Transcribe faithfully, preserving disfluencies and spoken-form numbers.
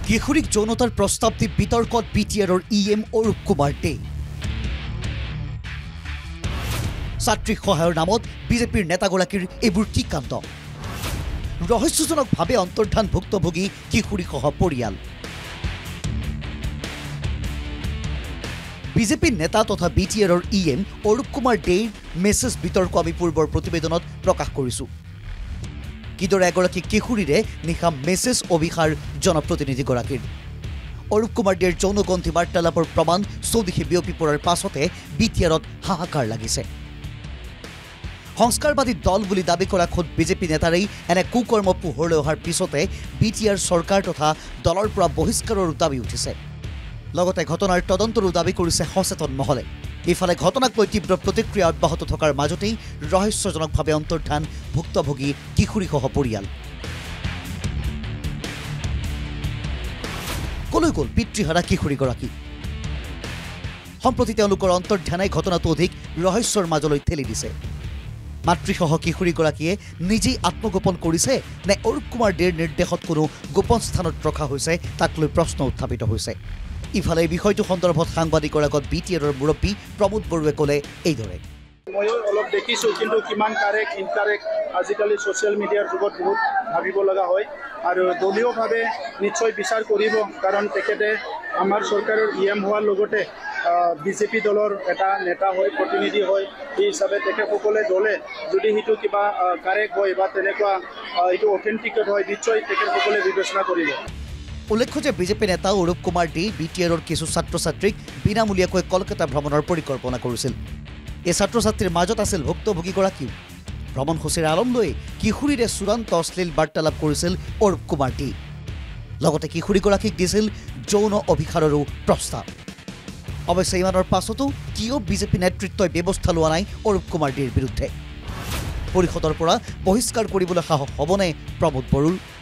কিশোৰীক যৌনতাৰ প্ৰস্তাৱ দি বিতৰ্কত বি টি আৰৰ ই এম অৰূপ কুমাৰ দে। ছাত্ৰীক সহায়ৰ নামত বিজেপিৰ নেতাগৰাকীৰ এইবোৰ কি কাণ্ড? ৰহস্যজনকভাৱে অন্তৰ্ধান ভুক্তভোগী কিশোৰীসহ পৰিয়াল। বিজেপি নেতা তথা বি টি আৰৰ ই এম অৰূপ কুমাৰ দেৰ মেছেজ বিতৰ্ক আমি পূৰ্বৰ প্ৰতিবেদনত প্ৰকাশ কৰিছোঁ। কিদৰে এগৰাকী কিশোৰীৰে নিশা মেছেজ অভিষাৰ জনপ্ৰতিনিধিগৰাকীৰ। অৰূপ কুমাৰ দেৰ যৌনগন্ধি বাৰ্তালাপৰ প্ৰমাণ চৌদিশে বিয়পি পৰাৰ পাছতে বি টি আৰত হাহাকাৰ লাগিছে। সংস্কাৰবাদী দল বুলি দাবী কৰা খোদ বিজেপি নেতাৰেই এনে কুকৰ্ম পোহৰলৈ অহাৰ পিছতে বি টি আৰ চৰকাৰ তথা দলৰ পৰা বহিষ্কাৰৰো দাবী উঠিছে। লগতে ঘটনাৰ তদন্তৰো দাবী কৰিছে সচেতন মহলে। ইফালে ঘটনাক লৈ তীব্ৰ প্ৰতিক্ৰিয়া অব্যাহত থকাৰ মাজতেই ৰহস্যজনকভাৱে অন্তৰ্ধান ভুক্তভোগী কিশোৰীসহ পৰিয়াল। কলৈ গ'ল পিতৃহাৰা কিশোৰীগৰাকী? সম্প্ৰতি তেওঁলোকৰ অন্তৰ্ধানে ঘটনাটো অধিক ৰহস্যৰ মাজলৈ ঠেলি দিছে। মাতৃসহ কিশোৰীগৰাকীয়ে নিজেই আত্মগোপন কৰিছে নে অৰূপ কুমাৰ দেৰ নিৰ্দেশত কোনো গোপন স্থানত ৰখা হৈছে, তাক লৈ প্ৰশ্ন উত্থাপিত হৈছে। ইফালে এই বিষয়টো সন্দৰ্ভত সাংবাদিকৰ আগত বি টি আৰৰ মুৰব্বী প্ৰমোদ বৰুৱে ক'লে এইদৰে। ময়ো অলপ দেখিছোঁ, কিন্তু কিমান কাৰেক্ট ইনকাৰেক্ট আজিকালি ছ'চিয়েল মিডিয়াৰ যুগত বহুত ভাবিব লগা হয় আৰু দলীয়ভাৱে নিশ্চয় বিচাৰ কৰিব, কাৰণ তেখেতে আমাৰ চৰকাৰৰ ই এম হোৱাৰ লগতে বিজেপি দলৰ এটা নেতা হয়, প্ৰতিনিধি হয়। সেই হিচাপে তেখেতসকলে দলে যদি সেইটো কিবা কাৰেক্ট হয় বা তেনেকুৱা এইটো অথেণ্টিকেট হয়, নিশ্চয় তেখেতসকলে বিবেচনা কৰিব। উল্লেখ্য যে বিজেপি নেতা অৰূপ কুমাৰ দে বি টি আৰৰ কিছু ছাত্ৰ ছাত্ৰীক বিনামূলীয়াকৈ কলকাতা ভ্ৰমণৰ পৰিকল্পনা কৰিছিল। এই ছাত্ৰ ছাত্ৰীৰ মাজত আছিল ভুক্তভোগীগৰাকীও। ভ্ৰমণসূচীৰ আলম লৈ কিশোৰীৰে চূড়ান্ত অশ্লীল বাৰ্তালাপ কৰিছিল অৰূপ কুমাৰ দে। লগতে কিশোৰীগৰাকীক দিছিল যৌন অভিষাৰৰো প্ৰস্তাৱ। অৱশ্যে ইমানৰ পাছতো কিয় বিজেপি নেতৃত্বই ব্যৱস্থা লোৱা নাই অৰূপ কুমাৰ দেৰ বিৰুদ্ধে? পৰিষদৰ পৰা বহিষ্কাৰ কৰিবলৈ সাহস হ'বনে প্ৰমোদ বৰুৰ?